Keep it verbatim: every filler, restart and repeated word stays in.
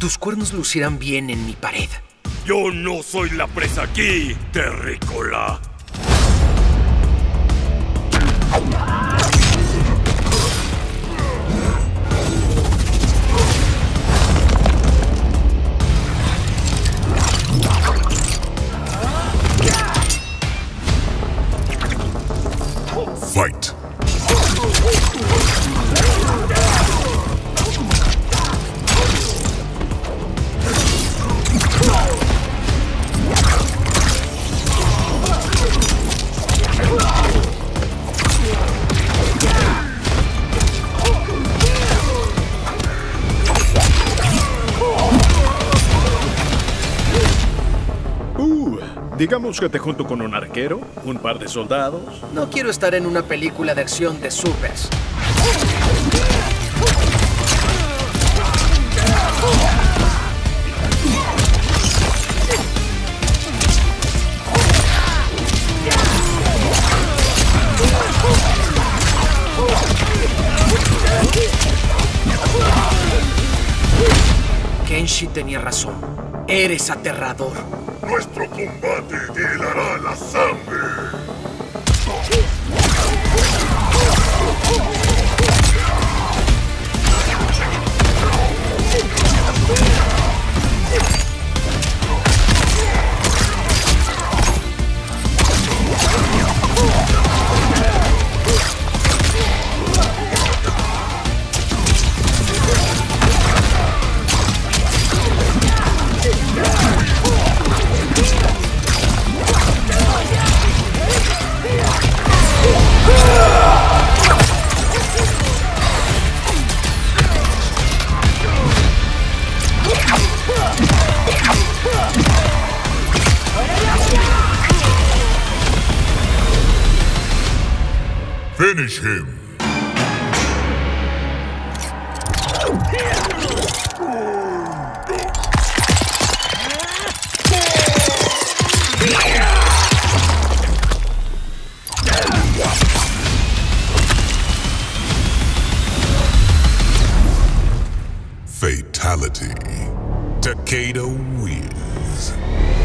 Tus cuernos lucirán bien en mi pared. Yo no soy la presa aquí, terrícola. Fight. Uh, digamos que te junto con un arquero, un par de soldados. No quiero estar en una película de acción de supers. Kenshi tenía razón. Eres aterrador. Nuestro combate te helará la sangre. Finish him. Fatality. Takeda wins.